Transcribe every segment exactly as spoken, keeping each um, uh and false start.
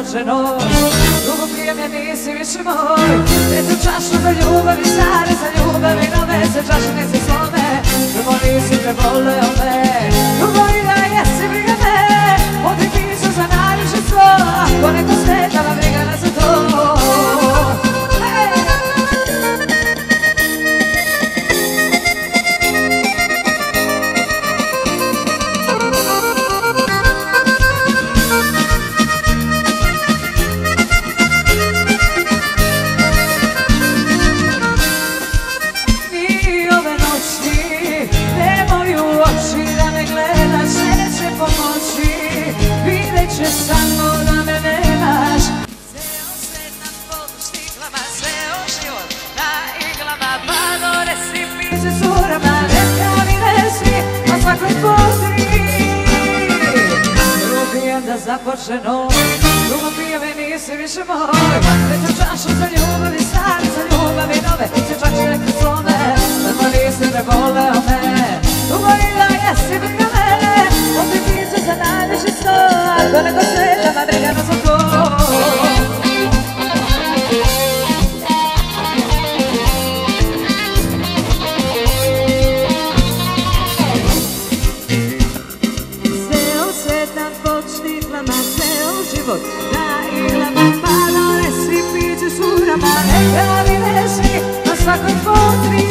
započne noć. Drugo prije me nisi više moj. Eto čašu do ljubavi stare, za ljubavi nove se čašine se slome. Drugo nisi preboleo me, drugo i da jesi briga me. Odri pisu za najviše svo, ako neko smetala briga nas za to. Samo da me nemaš. Ceo svet na podu štiklama, ceo život na iglama, pa do recipi se surama, neka mi nesi na svakoj putri. Prvo pijem da započne noć, drugo pijem i nisi više moj. Treću čašu za ljubavi stare, za ljubavi nove, se čak će neke slome, prvo nisi preboleo me, drugo i da jesi briga mene. Ovdje pisa za najviše sto, ako neko sveta ma briga nas za to. Ceo svet nam pod štiklama, ceo život na iglama, pa do recipi će surama, neka mi nesi na svakoj putri.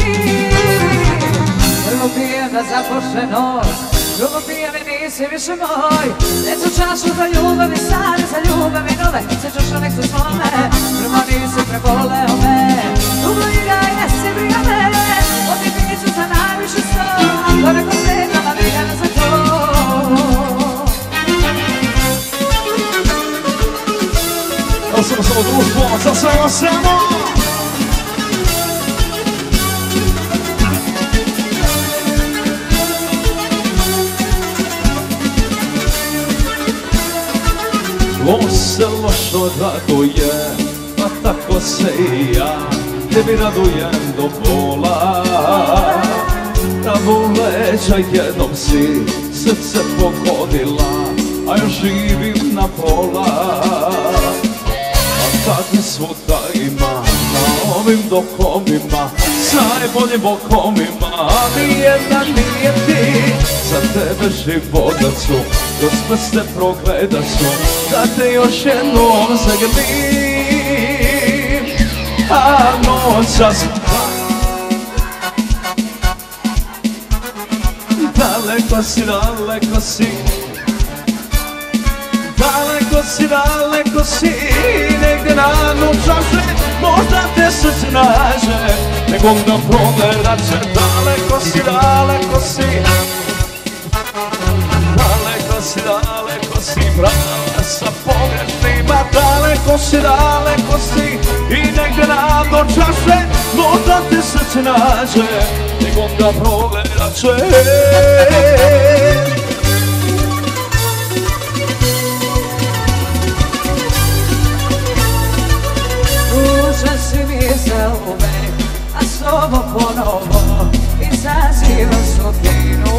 Prvo pijem da započne noć, drugo pijem i nisi više moj. Treću čašu za ljubavi stare, za ljubavi nove, se čaša nek se slome. Prvo nisi preboleo me, drugo i da jesi briga me. Ovdje piću za najviše sto, ako neko sveta ma briga nas za to. Evo samo samo društvo, za svema samo. Ovo se lošo raduje, a tako se i ja tebi radujem do bola. Tamo u leđa jednom si srce pogodila, a još živim na pola. A takvi svuda ima na ovim dokovima, sa najboljim bokovima, a nijedna nije ti. Za tebe život da ću, kroz prste progledat ću, da te još jednom zagrlim. A noćas daleko si, daleko si, daleko si, daleko si, negdje na noćaše, možda te srce nađe, nekog da progledat će. Daleko si, daleko si, daleko si, daleko si, brana sa pogrešnima. Daleko si, daleko si, i negdje na noćaše, možda te srce nađe, nekog da progledat će. Ružan si mi za uvek, a slovo ponovo izaziva sudbinu.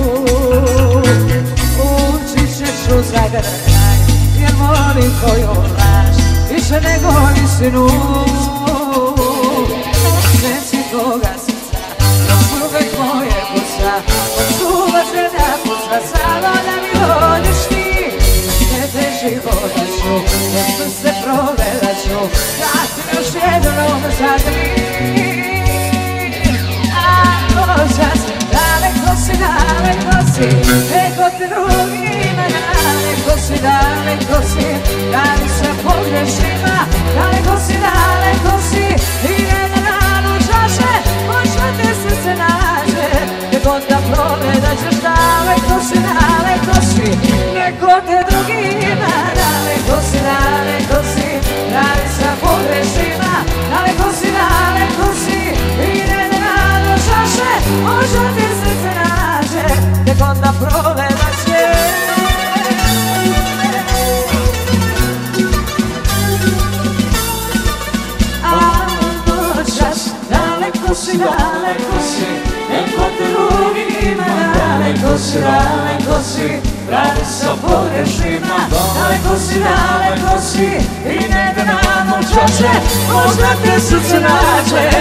Ući ćeš u zagrljaj, jer volim koju laž više nego istinu. Sveci toga srca, još uvek moje kuca, odsuva želja kuca, samo da mi dođeš ti. Tebe života ću, kroz prste progledat ću, da ti još jednom zagrlim. A noćas, daleko si, daleko si, neko te drugima, daleko si, daleko si, radi se pogrešima. Daleko si, daleko si, i ne na ranu čaše, možda te srce nađe, neko da progledat ćeš. Daleko si, daleko si, neko te drugima, daleko si, daleko si, radi se pogrešima. Daleko si, daleko si, i ne na ranu čaše, možda te srce nađe, neko da progledat ćeš. Daleko si, daleko si, neko te drugima, daleko si, daleko si, radi sa pogrešima. Daleko si, daleko si i negde nadno čaše, možda te srce nađe.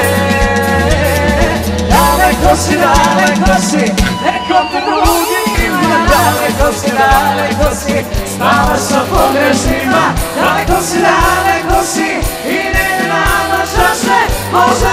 Daleko si, daleko si, neko te drugi ima. Daleko si, daleko si, spava sa pogrešima. Daleko si, daleko si i negde nadno čaše, možda